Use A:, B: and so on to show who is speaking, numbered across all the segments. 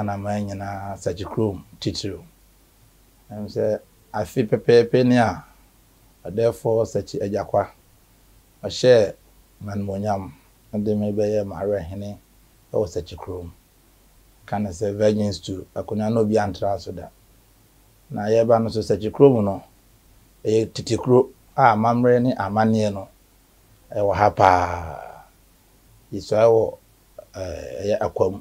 A: Ghana man na Sakyirom titiro. I'm say I feel pepe ni a therefore Sakyi Ajakwa. I share man monyam and they may be Mawerehene or Sakyirom. Can I say virgins to Akomea no be antra so da. Na yeba no so Sakyirom no e titikro a Mawerehene amane no e wo hapa iso awo akwam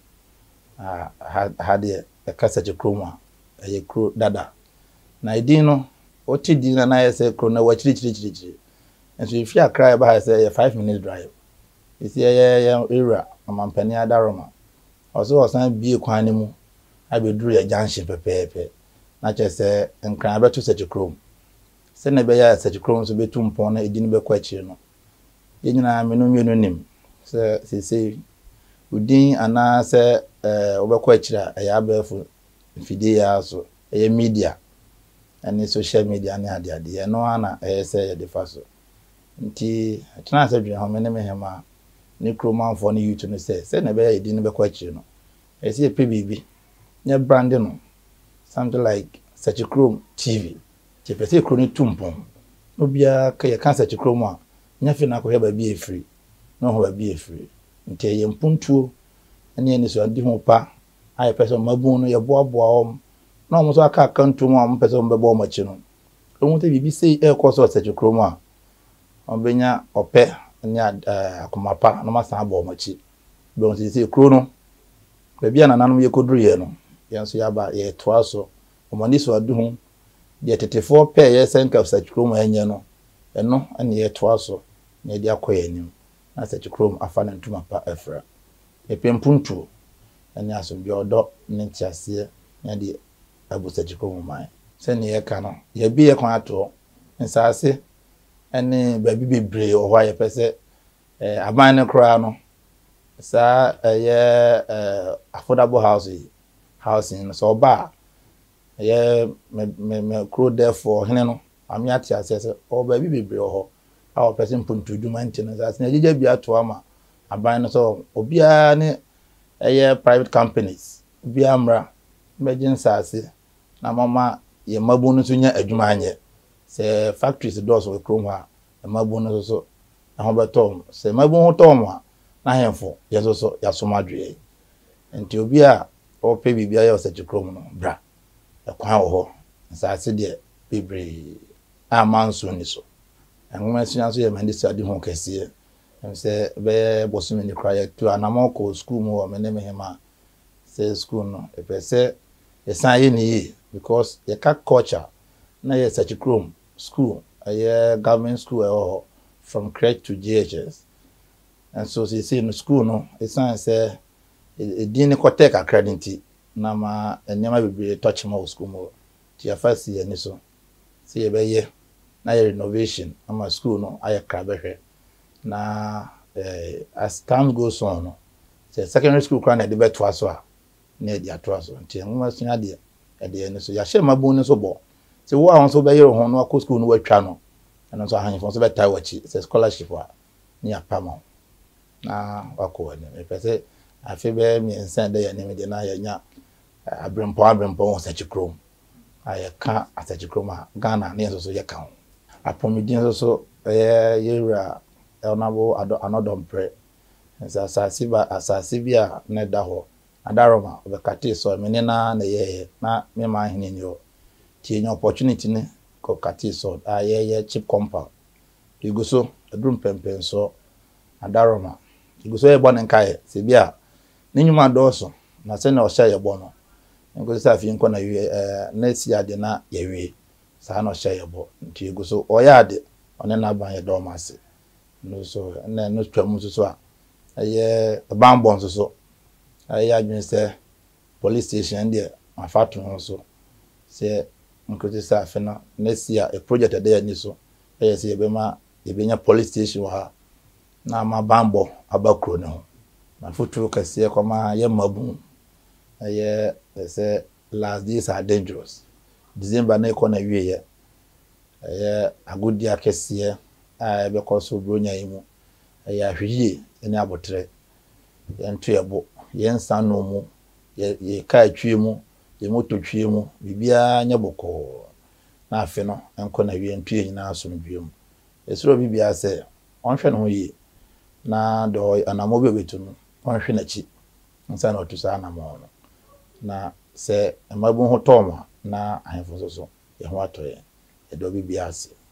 A: hade e kasa Sakyirom a e kro dada na idin no oti din na yese kro na wachiri enso ifi akra ba say 5 minutes drive isi era amampani adaroma oso osan bie kwan ni mu abeduru ya junction pepepe na chese nkran abeto Sakyirom se na be ya Sakyirom so betu mpon na idin be kwa chiri no yenyina menu nim se udin ana se obekwa chiri ya abefu fidie ya so media and social media ni ade no ana say ya defaso nti tena se dwen ho me hema ni kromanfo ni YouTube no se na be ya idin be kwa chiri no esi epe bibi nya brand no something like Sakyirom TV chepese kro ni tumpon no bia ka ye kan Sakyirom a nya fi na ko heba bi efiri no ho ba bi efiri nti ye mpuntuo ene so adi ho pa aye person mabun no ye boaboa om na omo so aka kantum a mpese mbebo machi no omo te bibi sei ekoso Sakyirom a obenya ope ni akomapa no masan abo machi be on sei kro no be bia nananum ye koduru ye no yanso yaba ye toa so omani so adu ho de tetefo pe ye senka Sakyirom anye no eno ane ye toa so na de akoye nim na Sakyirom afa na ntuma pa afra epempuntu ene aso bi odo ne ntiase na de abu Sakyirom mai se ne ye ka no ye bi ye kwan ato nsase ene baby bebre o hwa ye pese aban ne kra no sa ye affordable housing so ba ye me kro therefore hene no ami ati asese o baby bebre o ho a o person puntu duma ntina sa na jeje bi ato ama aban no so obia ne private companies obia mra imagine sase na mama ye mabunu so nya adwuma anye se factories doors we krom ha mabunu so na ho betom se mabunu tom a na hemfo yeso so yasomadwe enti obia o pe bibia ye Sakyirom no bra ekwan wo ho sase de bebre amanso ni so enwoma sunya so ye mandisi adi ho kese se be bosumi ni kraya tu anamoko school mu o meneme hema se school no epese esan ye ni because ye ka culture na ye Sakyirom school a government school from crèche to GHS and so see no school no esan se edin ko take accredited na ma enyama bebre touch ma school mo ti afasi ye ni so se ye be ye na ye renovation ama school no aye krabehwe na as time goes on no say secondary school kran na de beto aso a na de ato aso nti enwoma sunya de e ni so ya she mabun ni so bo se wo ahon so be yero ho no akọ school no watwa no eno so ahan fo so beta wachi se scholarship a ni apama na akọ ani me pese afi be mi ensan de ya ni me de na ya nya abrempo Sakyirom aye ka Sakyirom a Ghana na so ye ka ho apomidin so yewura elnabo anodompre asasi bia na da ho adaroma obekate so menena na ye na me ma hene ni o ti enyo opportunity ne ko kate so ye cheap compound iguso adrum pempen so adaroma iguso ye bon nkae se bia ninyuma doso na se na o sha ye bono ngo se afi nko na na si ade na ye wi sa na o sha ye bo nti iguso o ya ade one na ban ye do mase no so na no twam so a aye bambon so aye adwen se police station there afato so se nkote sa afi na si a project ade ni so aye se yebema yebenya police station ha na ma bambo abakro ne ho na futu kase koma ye mabun aye se last days are dangerous December na ikona wie ye aye agudi akese a be koso bronya yimu aye ahwie ene abotre yentu yebo yensa no mu ye kai twie mu ye moto twie mu bibia nya boko na afe no enko na wie ntue nyina asomdwe mu esuro bibia se onhwe no yi na do anamo bebetu no onhwe na chi nsa na otusa anamo no na se emabu ho toma na ahemfo so ye ho atoye edo bibia se